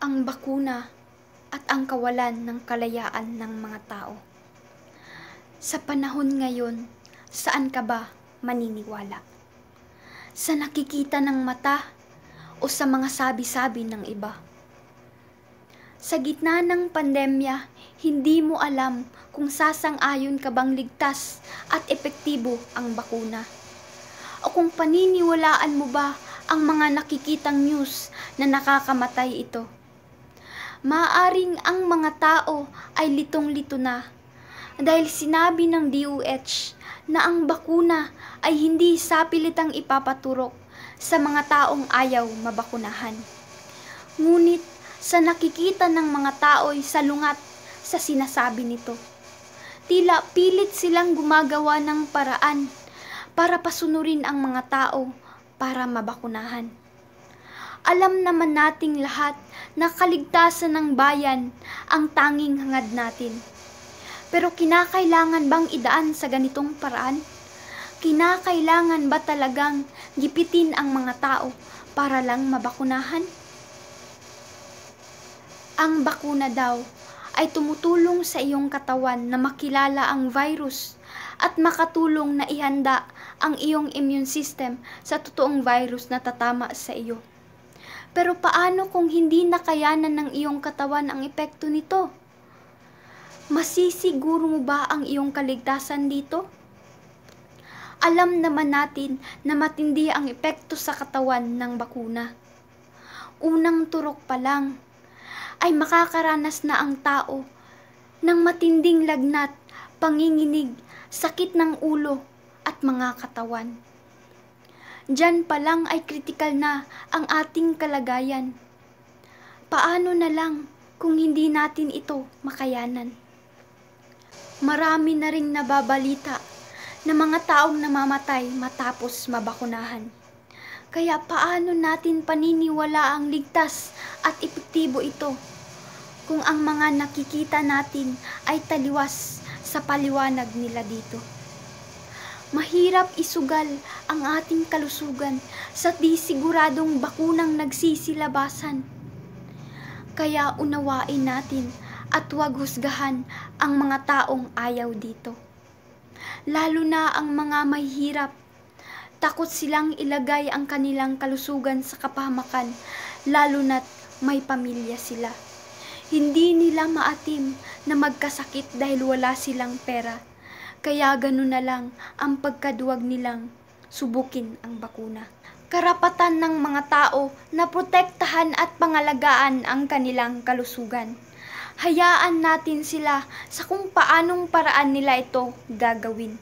ang bakuna at ang kawalan ng kalayaan ng mga tao. Sa panahon ngayon, saan ka ba maniniwala? Sa nakikita ng mata o sa mga sabi-sabi ng iba? Sa gitna ng pandemya, hindi mo alam kung sasang-ayon ka bang ligtas at epektibo ang bakuna. O kung paniniwalaan mo ba ang mga nakikitang news na nakakamatay ito. Maaring ang mga tao ay litong-lito na dahil sinabi ng DOH na ang bakuna ay hindi sapilitang ipapaturok sa mga taong ayaw mabakunahan. Ngunit sa nakikita ng mga tao'y salungat sa sinasabi nito. Tila pilit silang gumagawa ng paraan para pasunurin ang mga tao para mabakunahan. Alam naman nating lahat na kaligtasan ng bayan ang tanging hangad natin. Pero kinakailangan bang idaan sa ganitong paraan? Kinakailangan ba talagang gipitin ang mga tao para lang mabakunahan? Ang bakuna daw ay tumutulong sa iyong katawan na makilala ang virus at makatulong na ihanda ang iyong immune system sa totoong virus na tatama sa iyo. Pero paano kung hindi nakayanan ng iyong katawan ang epekto nito? Masisiguro mo ba ang iyong kaligtasan dito? Alam naman natin na matindi ang epekto sa katawan ng bakuna. Unang turok pa lang ay makakaranas na ang tao ng matinding lagnat, panginginig, sakit ng ulo at mga katawan. Diyan pa lang ay kritikal na ang ating kalagayan. Paano na lang kung hindi natin ito makayanan? Marami na ring nababalita na mga taong namamatay matapos mabakunahan. Kaya paano natin paniniwala ang ligtas at epektibo ito kung ang mga nakikita natin ay taliwas sa paliwanag nila dito? Mahirap isugal ang ating kalusugan sa di siguradong bakunang nagsisilabasan. Kaya unawain natin at huwag husgahan ang mga taong ayaw dito. Lalo na ang mga mahihirap. Takot silang ilagay ang kanilang kalusugan sa kapahamakan, lalo na't may pamilya sila. Hindi nila maatim na magkasakit dahil wala silang pera. Kaya ganun na lang ang pagkaduwag nilang subukin ang bakuna. Karapatan ng mga tao na protektahan at pangalagaan ang kanilang kalusugan. Hayaan natin sila sa kung paanong paraan nila ito gagawin.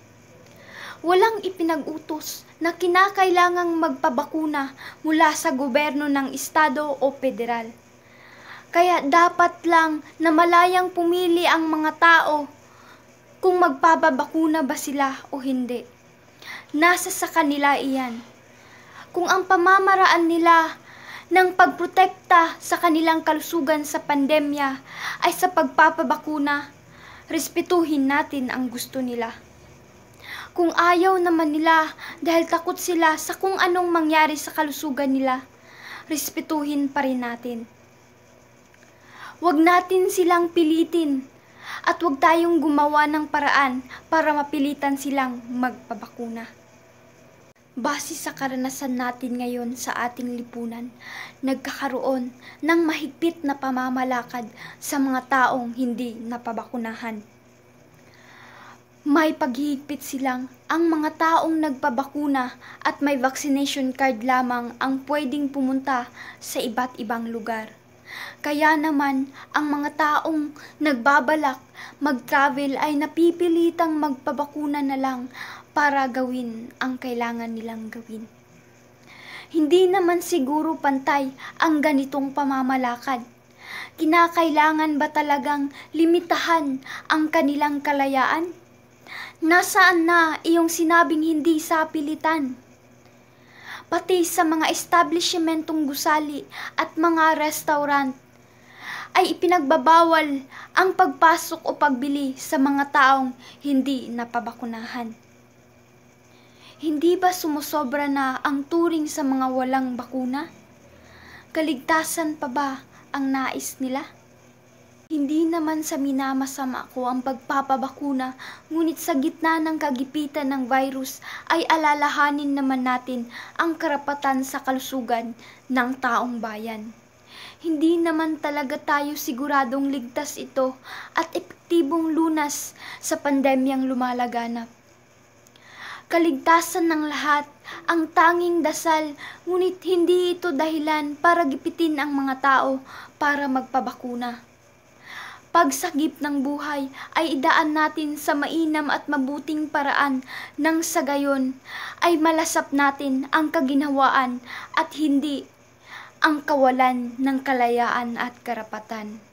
Walang ipinag-utos na kinakailangang magpabakuna mula sa gobyerno ng estado o federal. Kaya dapat lang na malayang pumili ang mga tao kung magpapabakuna ba sila o hindi. Nasa sa kanila iyan. Kung ang pamamaraan nila ng pagprotekta sa kanilang kalusugan sa pandemya ay sa pagpapabakuna, respetuhin natin ang gusto nila. Kung ayaw naman nila dahil takot sila sa kung anong mangyari sa kalusugan nila, respetuhin pa rin natin. Huwag natin silang pilitin at huwag tayong gumawa ng paraan para mapilitan silang magpabakuna. Base sa karanasan natin ngayon sa ating lipunan, nagkakaroon ng mahigpit na pamamalakad sa mga taong hindi napabakunahan. May paghihigpit silang ang mga taong nagpabakuna at may vaccination card lamang ang pwedeng pumunta sa iba't ibang lugar. Kaya naman, ang mga taong nagbabalak mag-travel ay napipilitang magpabakuna na lang para gawin ang kailangan nilang gawin. Hindi naman siguro pantay ang ganitong pamamalakad. Kinakailangan ba talagang limitahan ang kanilang kalayaan? Nasaan na iyong sinabing hindi sapilitan? Pati sa mga establishmentong gusali at mga restaurant ay ipinagbabawal ang pagpasok o pagbili sa mga taong hindi napabakunahan. Hindi ba sumusobra na ang turing sa mga walang bakuna? Kaligtasan pa ba ang nais nila? Hindi naman sa minamasama ko ang pagpapabakuna, ngunit sa gitna ng kagipitan ng virus ay alalahanin naman natin ang karapatan sa kalusugan ng taong bayan. Hindi naman talaga tayo siguradong ligtas ito at epektibong lunas sa pandemyang lumalaganap. Kaligtasan ng lahat ang tanging dasal, ngunit hindi ito dahilan para gipitin ang mga tao para magpabakuna. Pagsagip ng buhay ay idaan natin sa mainam at mabuting paraan nang sa gayon ay malasap natin ang kaginhawaan at hindi ang kawalan ng kalayaan at karapatan.